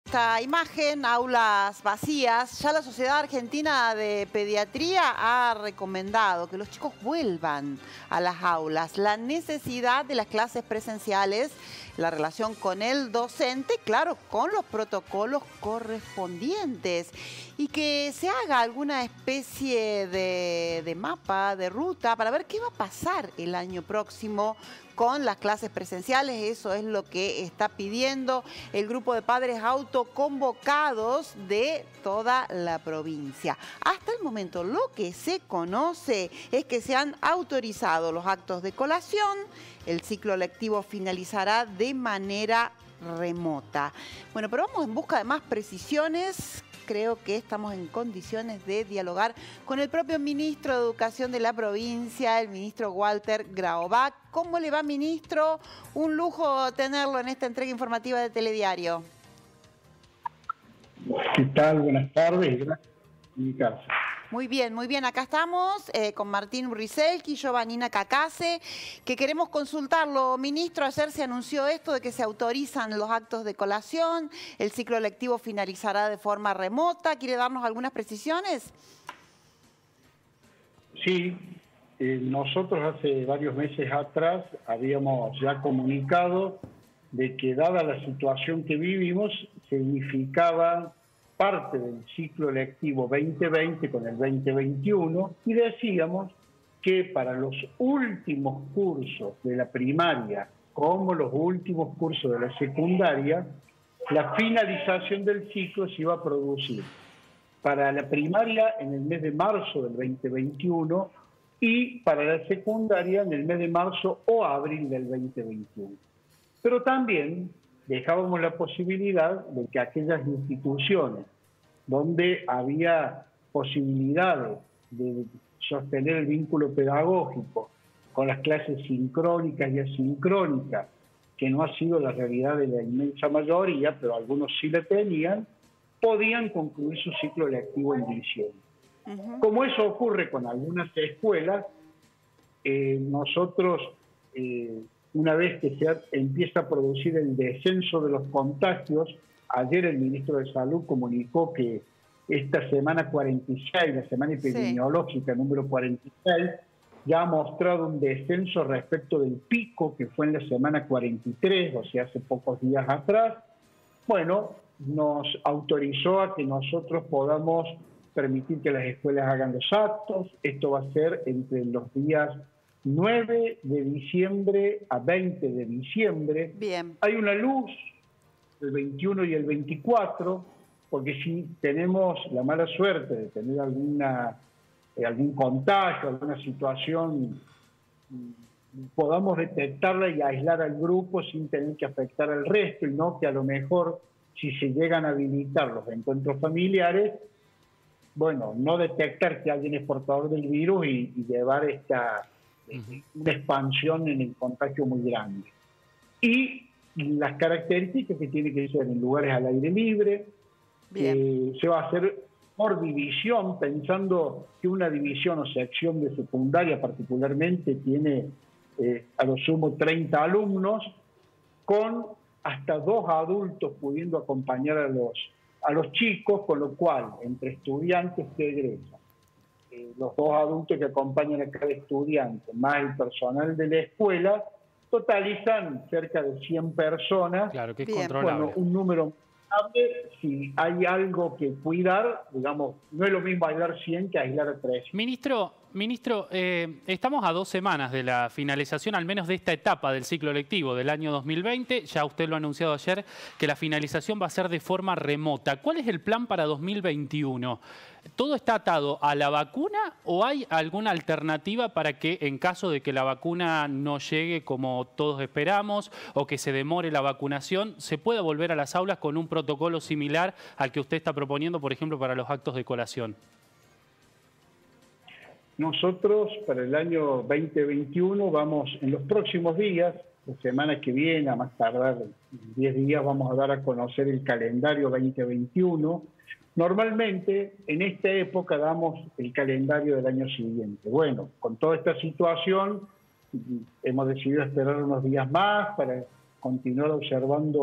Esta imagen, aulas vacías, ya la Sociedad Argentina de Pediatría ha recomendado que los chicos vuelvan a las aulas. La necesidad de las clases presenciales, la relación con el docente, claro, con los protocolos correspondientes. Y que se haga alguna especie de mapa, de ruta, para ver qué va a pasar el año próximo con las clases presenciales. Eso es lo que está pidiendo el grupo de padres autoconvocados de toda la provincia. Hasta el momento lo que se conoce es que se han autorizado los actos de colación. El ciclo lectivo finalizará de manera remota. Bueno, pero vamos en busca de más precisiones. Creo que estamos en condiciones de dialogar con el propio ministro de Educación de la provincia, el ministro Walter Graovac. ¿Cómo le va, ministro? Un lujo tenerlo en esta entrega informativa de Telediario. ¿Qué tal? Buenas tardes. Gracias por invitarse. Muy bien. Acá estamos con Martín Urrizelki y Giovannina Cacase, que queremos consultarlo. Ministro, ayer se anunció esto de que se autorizan los actos de colación, el ciclo lectivo finalizará de forma remota. ¿Quiere darnos algunas precisiones? Sí, nosotros hace varios meses atrás habíamos ya comunicado de que dada la situación que vivimos, significaba parte del ciclo lectivo 2020 con el 2021 y decíamos que para los últimos cursos de la primaria como los últimos cursos de la secundaria, la finalización del ciclo se iba a producir para la primaria en el mes de marzo del 2021 y para la secundaria en el mes de marzo o abril del 2021. Pero también dejábamos la posibilidad de que aquellas instituciones donde había posibilidades de sostener el vínculo pedagógico con las clases sincrónicas y asincrónicas, que no ha sido la realidad de la inmensa mayoría, pero algunos sí la tenían, podían concluir su ciclo lectivo en diciembre. Como eso ocurre con algunas escuelas, nosotros, una vez que se empieza a producir el descenso de los contagios, ayer el ministro de Salud comunicó que esta semana 46, la semana epidemiológica número 46, ya ha mostrado un descenso respecto del pico que fue en la semana 43, o sea, hace pocos días atrás. Bueno, nos autorizó a que nosotros podamos permitir que las escuelas hagan los actos. Esto va a ser entre los días 9 de diciembre a 20 de diciembre. Bien. Hay una luz el 21 y el 24, porque si tenemos la mala suerte de tener algún contagio, alguna situación, podamos detectarla y aislar al grupo sin tener que afectar al resto, y no que a lo mejor si se llegan a habilitar los encuentros familiares, bueno, no detectar que alguien es portador del virus y llevar una expansión en el contagio muy grande. Y las características que tiene que ser en lugares al aire libre, se va a hacer por división, pensando que una división o sección de secundaria particularmente tiene a lo sumo 30 alumnos, con hasta 2 adultos pudiendo acompañar a los chicos, con lo cual entre estudiantes que egresan, los 2 adultos que acompañan a cada estudiante, más el personal de la escuela, totalizan cerca de 100 personas. Claro, que es controlable. Bueno, un número controlable. Si hay algo que cuidar, digamos, no es lo mismo aislar 100 que aislar a 3. Ministro, estamos a 2 semanas de la finalización, al menos de esta etapa del ciclo lectivo del año 2020. Ya usted lo ha anunciado ayer, que la finalización va a ser de forma remota. ¿Cuál es el plan para 2021? ¿Todo está atado a la vacuna o hay alguna alternativa para que en caso de que la vacuna no llegue como todos esperamos o que se demore la vacunación, se pueda volver a las aulas con un protocolo similar al que usted está proponiendo, por ejemplo, para los actos de colación? Nosotros para el año 2021 vamos en los próximos días, la semana que viene, a más tardar 10 días, vamos a dar a conocer el calendario 2021. Normalmente en esta época damos el calendario del año siguiente. Bueno, con toda esta situación hemos decidido esperar unos días más para continuar observando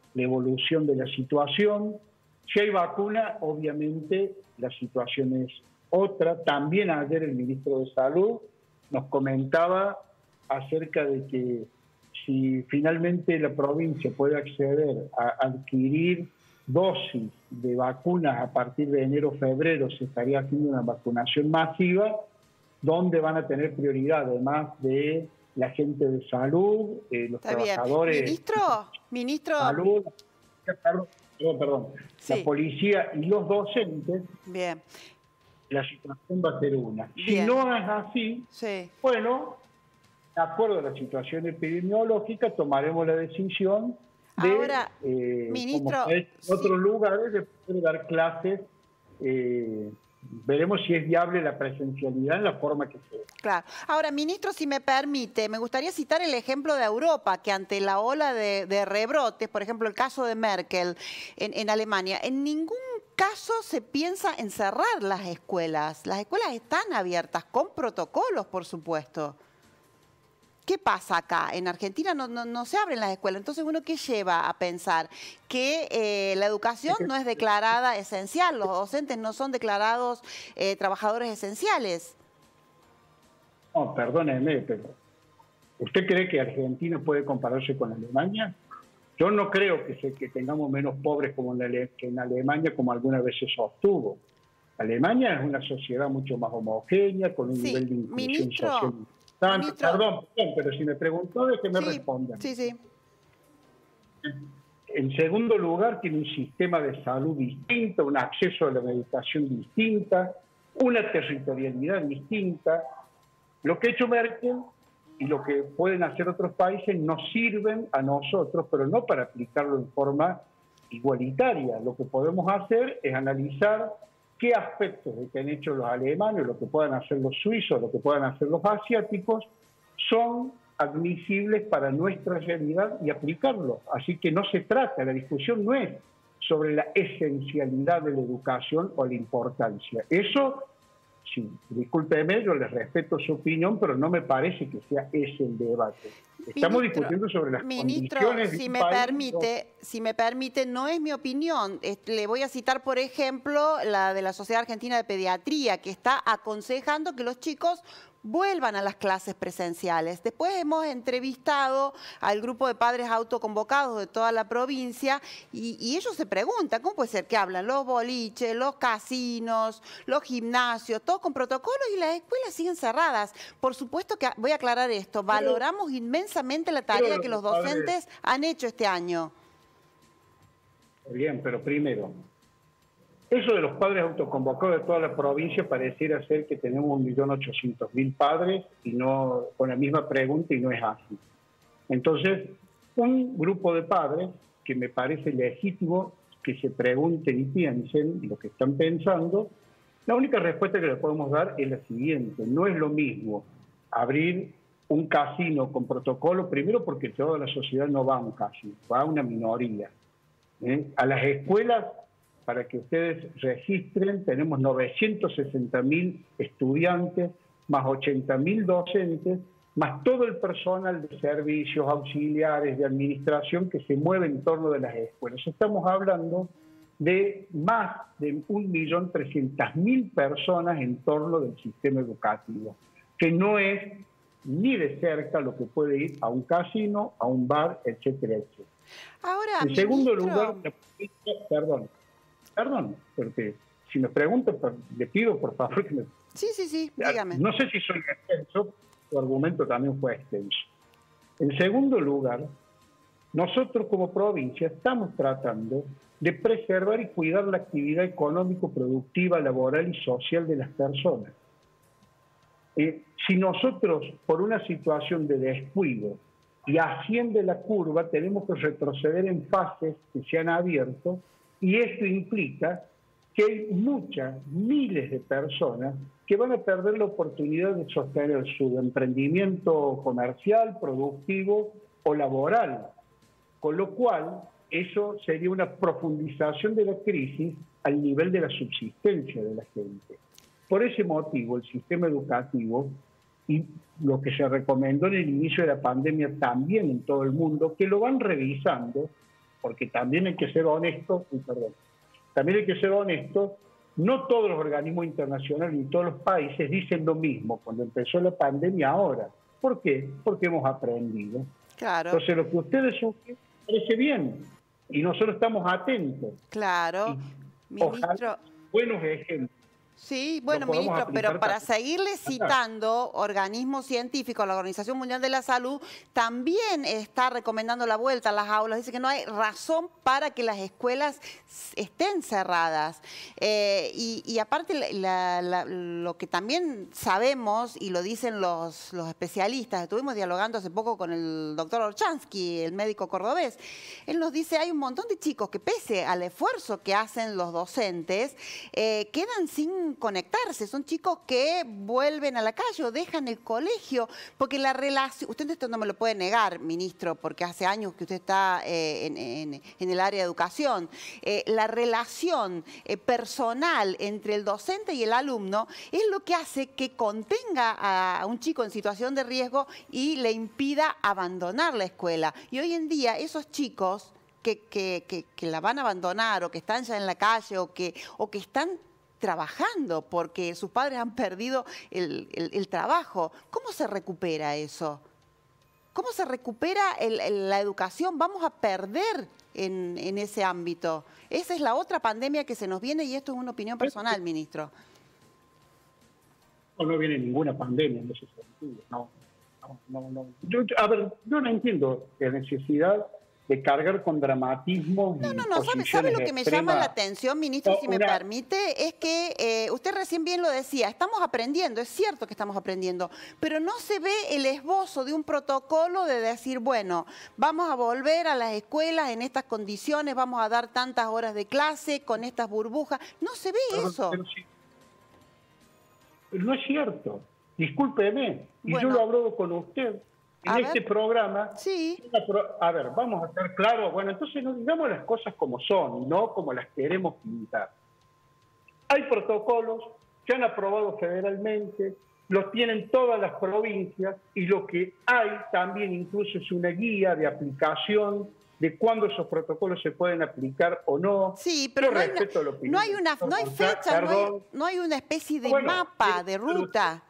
la evolución de la situación. Si hay vacuna, obviamente la situación es otra. También ayer el ministro de Salud nos comentaba acerca de que si finalmente la provincia puede acceder a adquirir dosis de vacunas a partir de enero o febrero, se estaría haciendo una vacunación masiva, donde van a tener prioridad, además de la gente de salud, los Está trabajadores bien. Ministro. de salud, perdón, Sí. la policía y los docentes. Bien. La situación va a ser una. Si Bien. no es así, Sí. bueno, de acuerdo a la situación epidemiológica, tomaremos la decisión de, Ahora, ministro, como en otros lugares, de poder dar clases. Veremos si es viable la presencialidad en la forma que sea. Claro. Ahora, ministro, si me permite, me gustaría citar el ejemplo de Europa, que ante la ola de rebrotes, por ejemplo, el caso de Merkel en Alemania, en ningún caso se piensa en cerrar las escuelas. Las escuelas están abiertas, con protocolos, por supuesto. ¿Qué pasa acá? En Argentina no se abren las escuelas. Entonces, ¿uno qué lleva a pensar? Que la educación no es declarada esencial, los docentes no son declarados trabajadores esenciales. No, perdóneme, pero ¿usted cree que Argentina puede compararse con Alemania? Yo no creo que tengamos menos pobres que en Alemania, como algunas veces sostuvo. Alemania es una sociedad mucho más homogénea, con un nivel de inclusión social. Perdón, pero si me preguntó, déjeme responder. Sí. En segundo lugar, tiene un sistema de salud distinto, un acceso a la medicación distinta, una territorialidad distinta. Lo que ha hecho Merkel y lo que pueden hacer otros países nos sirven a nosotros, pero no para aplicarlo en forma igualitaria. Lo que podemos hacer es analizar qué aspectos de que han hecho los alemanes, lo que puedan hacer los suizos, lo que puedan hacer los asiáticos, son admisibles para nuestra realidad y aplicarlos. Así que no se trata, la discusión no es sobre la esencialidad de la educación o la importancia. Eso, sí, discúlpeme, yo les respeto su opinión, pero no me parece que sea ese el debate. Estamos discutiendo sobre las condiciones. Si me permite, no es mi opinión. Le voy a citar, por ejemplo, la de la Sociedad Argentina de Pediatría, que está aconsejando que los chicos vuelvan a las clases presenciales. Después hemos entrevistado al grupo de padres autoconvocados de toda la provincia y ellos se preguntan, ¿cómo puede ser que hablan los boliches, los casinos, los gimnasios, todos con protocolos y las escuelas siguen cerradas? Por supuesto que, voy a aclarar esto, valoramos inmensamente la tarea que los docentes han hecho este año. Bien, pero primero, eso de los padres autoconvocados de toda la provincia pareciera ser que tenemos 1.800.000 padres y no con la misma pregunta y no es así. Entonces, un grupo de padres que me parece legítimo que se pregunten y piensen lo que están pensando, la única respuesta que le podemos dar es la siguiente: no es lo mismo abrir un casino con protocolo, primero porque toda la sociedad no va a un casino, va a una minoría. A las escuelas, para que ustedes registren, tenemos 960.000 estudiantes, más 80.000 docentes, más todo el personal de servicios auxiliares, de administración que se mueve en torno de las escuelas. Estamos hablando de más de 1.300.000 personas en torno del sistema educativo, que no es ni de cerca lo que puede ir a un casino, a un bar, etcétera, etcétera. Ahora, en segundo lugar, Perdón, porque si me preguntan, le pido por favor que me... Sí, dígame. No sé si soy extenso, su argumento también fue extenso. En segundo lugar, nosotros como provincia estamos tratando de preservar y cuidar la actividad económico-productiva, laboral y social de las personas. Si nosotros, por una situación de descuido y asciende la curva, tenemos que retroceder en fases que se han abierto, y esto implica que hay miles de personas que van a perder la oportunidad de sostener su emprendimiento comercial, productivo o laboral, con lo cual eso sería una profundización de la crisis al nivel de la subsistencia de la gente. Por ese motivo, el sistema educativo, y lo que se recomendó en el inicio de la pandemia también en todo el mundo, que lo van revisando, porque también hay que ser honestos, también hay que ser honestos, no todos los organismos internacionales ni todos los países dicen lo mismo cuando empezó la pandemia ahora. ¿Por qué? Porque hemos aprendido. Claro. Entonces lo que ustedes sugieren parece bien y nosotros estamos atentos. Claro, ministro. Ojalá buenos ejemplos. Sí, bueno, ministro, pero para seguirle citando organismos científicos, la Organización Mundial de la Salud también está recomendando la vuelta a las aulas. Dice que no hay razón para que las escuelas estén cerradas. Y aparte, lo que también sabemos, y lo dicen los especialistas, estuvimos dialogando hace poco con el doctor Orchansky, el médico cordobés, él nos dice hay un montón de chicos que pese al esfuerzo que hacen los docentes, quedan sin conectarse, son chicos que vuelven a la calle o dejan el colegio, porque la relación, usted esto no me lo puede negar, ministro, porque hace años que usted está en el área de educación, la relación personal entre el docente y el alumno es lo que hace que contenga a un chico en situación de riesgo y le impida abandonar la escuela. Y hoy en día esos chicos que la van a abandonar o que están ya en la calle o que están trabajando porque sus padres han perdido el trabajo. ¿Cómo se recupera eso? ¿Cómo se recupera la educación? Vamos a perder en ese ámbito. Esa es la otra pandemia que se nos viene y esto es una opinión personal, ministro. No viene ninguna pandemia en ese sentido. No. Yo no entiendo la necesidad de cargar con dramatismo. No. ¿Sabe lo que me llama la atención, ministro, si me permite? Es que usted recién bien lo decía, estamos aprendiendo, es cierto que estamos aprendiendo, pero no se ve el esbozo de un protocolo de decir, bueno, vamos a volver a las escuelas en estas condiciones, vamos a dar tantas horas de clase con estas burbujas. No se ve eso. Pero no es cierto. Discúlpeme. Y yo lo hablo con usted. En este programa, sí. A ver, vamos a estar claros. Bueno, entonces no digamos las cosas como son, no como las queremos pintar. Hay protocolos, se han aprobado federalmente, los tienen todas las provincias y lo que hay también incluso es una guía de aplicación de cuándo esos protocolos se pueden aplicar o no. Sí, pero no hay fecha, no hay una especie de mapa, de ruta.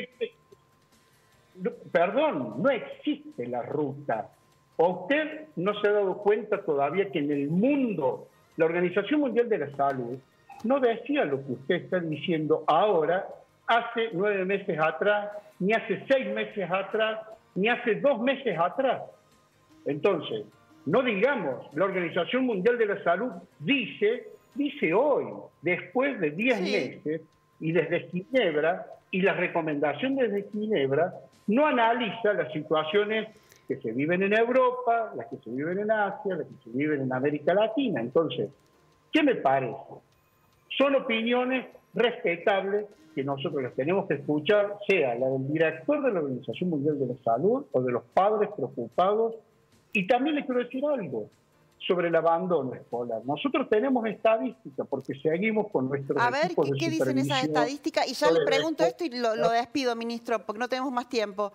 Perdón, no existe la ruta. ¿O usted no se ha dado cuenta todavía que en el mundo la Organización Mundial de la Salud no decía lo que usted está diciendo ahora, hace 9 meses atrás, ni hace 6 meses atrás, ni hace 2 meses atrás? Entonces, no digamos, la Organización Mundial de la Salud dice hoy, después de 10 meses, y desde Ginebra, y la recomendación desde Ginebra, no analiza las situaciones que se viven en Europa, las que se viven en Asia, las que se viven en América Latina. Entonces, ¿qué me parece? Son opiniones respetables que nosotros las tenemos que escuchar, sea la del director de la Organización Mundial de la Salud o de los padres preocupados. Y también les quiero decir algo sobre el abandono escolar. Nosotros tenemos estadísticas porque seguimos con nuestros equipos de supervisión. ¿Qué dicen esas estadísticas? Y ya le pregunto esto y lo despido, ministro, porque no tenemos más tiempo.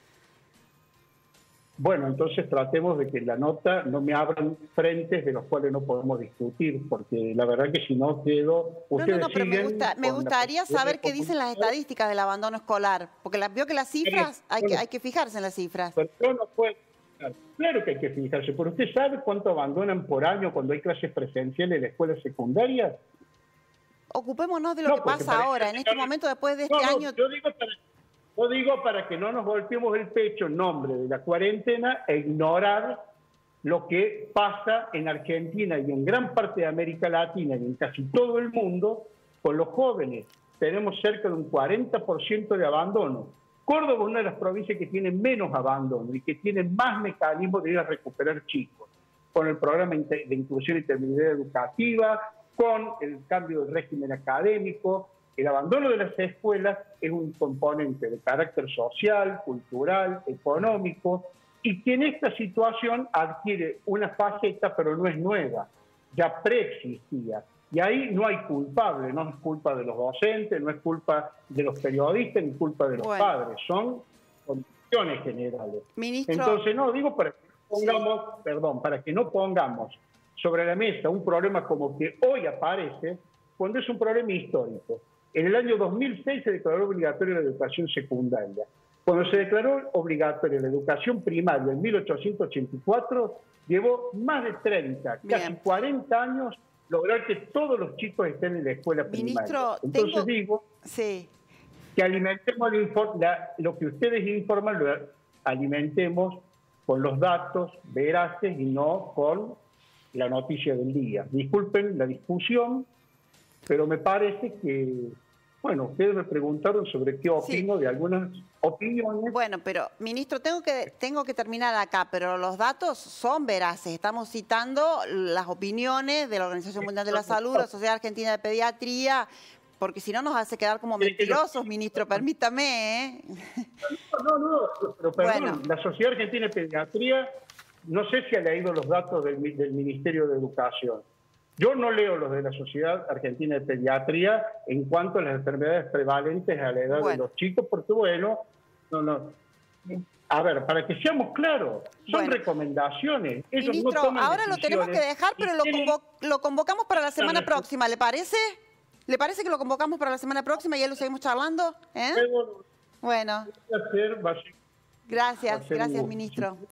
Bueno, entonces tratemos de que la nota no me abran frentes de los cuales no podemos discutir, porque la verdad que si no quedo... No, pero me gustaría saber qué dicen las estadísticas del abandono escolar, porque veo que las cifras, hay que fijarse en las cifras. Pero no puede... Claro que hay que fijarse, pero ¿usted sabe cuánto abandonan por año cuando hay clases presenciales en la escuela secundaria? Ocupémonos de lo que pasa ahora, en este momento, después de este año... Yo digo para que no nos golpeemos el pecho en nombre de la cuarentena e ignorar lo que pasa en Argentina y en gran parte de América Latina y en casi todo el mundo con los jóvenes. Tenemos cerca de un 40% de abandono. Córdoba es una de las provincias que tiene menos abandono y que tiene más mecanismos de ir a recuperar chicos, con el programa de inclusión y intermediaria educativa, con el cambio del régimen académico. El abandono de las escuelas es un componente de carácter social, cultural, económico, y que en esta situación adquiere una faceta, pero no es nueva, ya preexistía. Y ahí no hay culpable, no es culpa de los docentes, no es culpa de los periodistas, ni culpa de los padres, son condiciones generales. Ministro, entonces, no, digo para que no pongamos, perdón, para que no pongamos sobre la mesa un problema como que hoy aparece, cuando es un problema histórico. En el año 2006 se declaró obligatoria la educación secundaria. Cuando se declaró obligatoria la educación primaria en 1884, llevó más de 30, casi 40 años lograr que todos los chicos estén en la escuela primaria. Ministro, Entonces digo que alimentemos lo que ustedes informan, lo alimentemos con los datos veraces y no con la noticia del día. Disculpen la discusión, pero me parece que, bueno, ustedes me preguntaron sobre qué opino de algunas opiniones. Bueno, pero, ministro, tengo que terminar acá, pero los datos son veraces. Estamos citando las opiniones de la Organización Mundial de la Salud, la Sociedad Argentina de Pediatría, porque si no nos hace quedar como mentirosos, ministro, permítame, ¿eh? No, pero perdón, la Sociedad Argentina de Pediatría, no sé si ha leído los datos del Ministerio de Educación. Yo no leo los de la Sociedad Argentina de Pediatría en cuanto a las enfermedades prevalentes a la edad de los chicos, porque a ver, para que seamos claros, son recomendaciones. Ellos ministro, no toman ahora lo tenemos que dejar, pero lo convocamos para la semana próxima, ¿le parece? ¿Le parece que lo convocamos para la semana próxima y ya lo seguimos charlando? Bueno. Gracias, ministro.